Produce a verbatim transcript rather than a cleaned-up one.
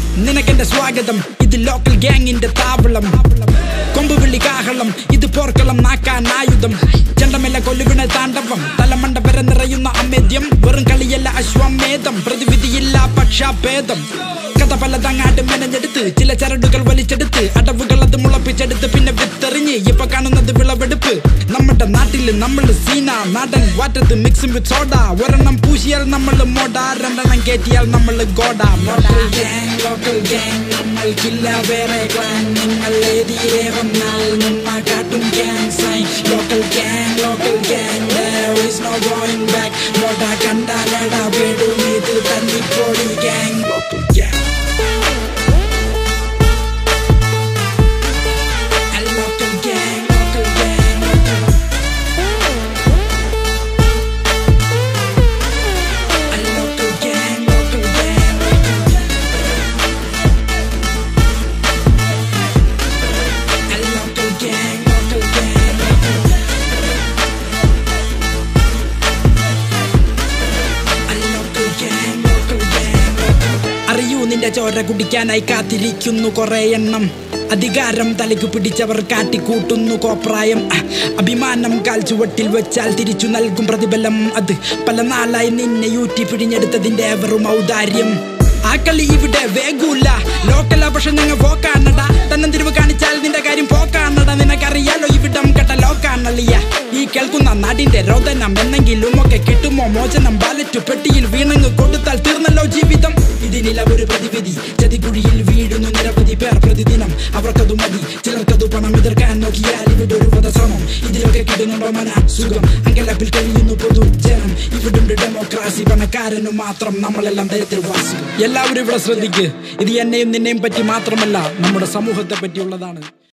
നിനക്കെന്റെ സ്വാഗതം ഇത് ലോക്കൽ ഗ്യാങ്ങിന്റെ താവളം കൊമ്പുവിളി കാഹളം ഇത് പോർക്കളം നാക്കാൻ ആയുധം ചെണ്ടമെല്ല കൊല്ലുവിണ താണ്ഡവം തലമണ്ട വരെ നിറയുന്ന അമേദ്യം വെറും കളിയല്ല അശ്വമേധം പ്രതിവിധിയില്ല പക്ഷാഭേദം കഥ പലതങ്ങാട്ട് മെനഞ്ഞെടുത്ത് ചില ചരടുകൾ വലിച്ചെടുത്ത് അടവുകൾ അത് മുളപ്പിച്ചെടുത്ത് പിന്നെ വിത്തെറിഞ്ഞ് ഇപ്പൊ കാണുന്നത് വിളവെടുപ്പ് നമ്മുടെ നാട്ടില് നമ്മള് സീന നാടൻ വാറ്റത്ത് മിക്സും വിത്ത് സോഡ ഒരെണ്ണം പൂശിയാൽ നമ്മള് മോഡ രണ്ടെണ്ണം കേറ്റിയാൽ നമ്മള് ഗോഡ ലോക്കൽ ഗ്യാങ് ലോക്കൽ ഗ്യാങ് നമ്മൾക്കില്ല വേറെ ക്ലാൻ നിങ്ങൾ ഏതിയെ വന്നാൽ നമ്മ കാട്ടും gang sign local gang local gang there is no going back മോഡ കണ്ടാലട വീടും ഇത് തന്നിപ്പോടി ഗ്യാങ് ലോക്കൽ ഗ്യാങ് നിന്റെ ചോര കുടിക്കാനായി കാത്തിരിക്കുന്നു കുറെ എണ്ണം അധികാരം തലയ്ക്ക് പിടിച്ചവർ കാട്ടിക്കൂട്ടുന്നു കോപ്രായം അഭിമാനം കാൽ ചുവട്ടിൽ വെച്ചാൽ തിരിച്ചു നൽകും പ്രതിഫലം അത് പല നാളായി നിന്നെ യൂറ്റി പിടിഞ്ഞെടുത്തതിന്റെ വെറും ഔദാര്യം ആ കളി ഇവിടെ വേഗൂല ലോക്കൽ പക്ഷെ ഞങ്ങൾ പോക്കാണടാ തന്നം തിരിവ് കാണിച്ചാൽ നിന്റെ കാര്യം പോക്കാണടാ നിനക്കറിയാലോ ഇവിടം കെട്ട ലോക്കാണളിയ ഈ കേൾക്കുന്ന നാടിന്റെ രോദനം എന്നെങ്കിലും ഒക്കെ കിട്ടുമോ മോചനം ബാലറ്റു പെട്ടിയിൽ വീണങ്ങ് കൊടുത്താൽ തീർന്നല്ലോ ജീവിതം ഇതിനില ഒരു പ്രതിവിധി ചതികുഴിയിൽ വീഴുന്നു നിരവധി പേർ പ്രതിദിനം അവർക്കതു മതി ചിലർക്കതു പണം എതിർക്കാൻ നോക്കിയാൽ ഇവിടെ ഒരു വധശ്രമം ഇതിലൊക്കെ കിട്ടുന്നുണ്ടോ മന സുഖം അങ്കലപ്പിൽ കഴിയുന്നു പൊതുജനം ഇവിടുണ്ട് ഡെമോക്രാസി പണക്കാരനു മാത്രം നമ്മളെല്ലാം ദരിദ്ര വാസി എല്ലാവരും ഇവിടെ ശ്രദ്ധിക്ക് ഇത് എന്നെയും നിന്നെയും പറ്റി മാത്രമല്ല നമ്മുടെ സമൂഹത്തെ പറ്റിയുള്ളതാണ്